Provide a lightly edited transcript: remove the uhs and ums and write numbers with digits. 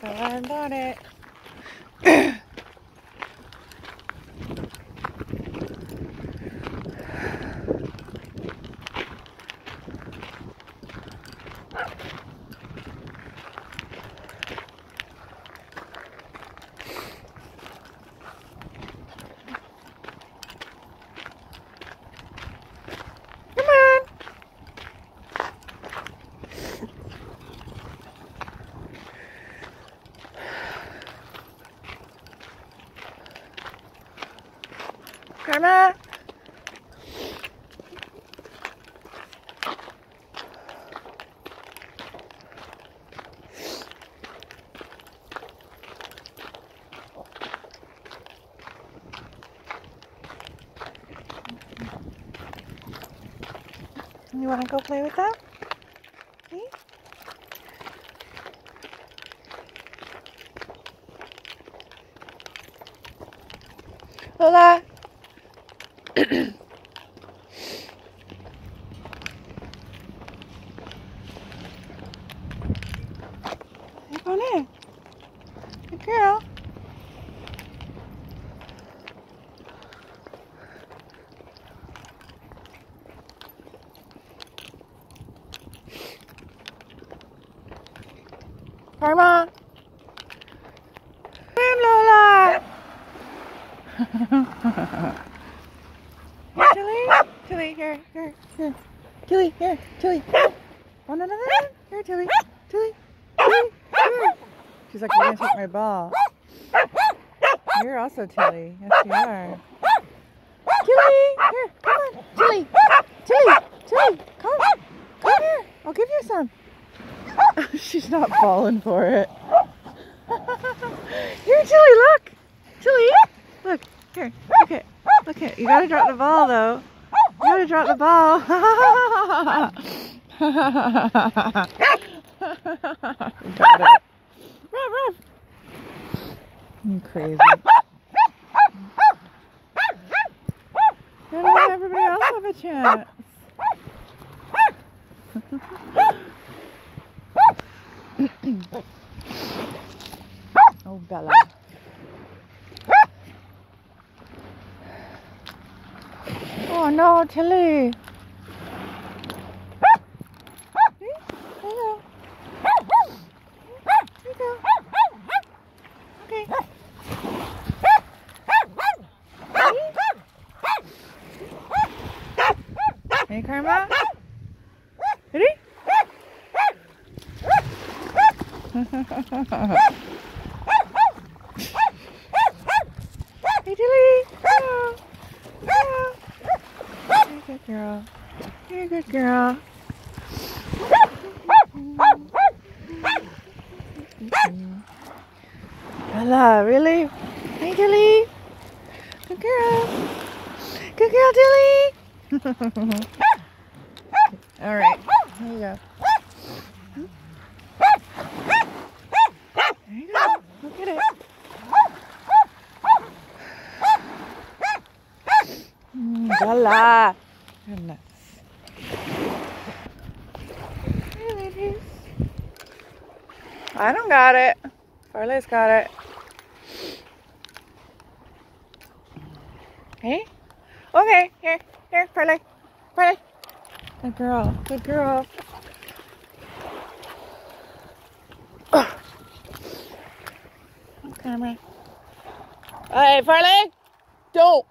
I got it. Karma. You want to go play with that? Okay. Lola. Come on in. Good girl. Karma. Come, Lola. Tilly, here. Tilly, here, Tilly. Oh, no. Here, Tilly. Tilly, here. She's like, you're going to take my ball. You're also Tilly. Yes, you are. Tilly, here, come on. Tilly, come here. I'll give you some. She's not falling for it. Here, Tilly, look. Tilly, look. Here, okay. Okay, you gotta drop the ball, though. You gotta drop the ball. Got it. Ruff. You crazy. Gotta let everybody else have a chance. Oh, Bella. Oh no, Tilly. Here you go. Okay. Hey, Karma. Ready? Hey, Tilly. Oh. You're a good girl. You're a good girl. Bella, really? Hey, Tilly. Good girl. Good girl, Tilly. All right. Here you go. There you go. Look at it. Bella. Goodness. Hey, ladies. I don't got it. Farley's got it. Hey? Okay, here, Farley. Good girl. Come here. Hey, Farley! Don't!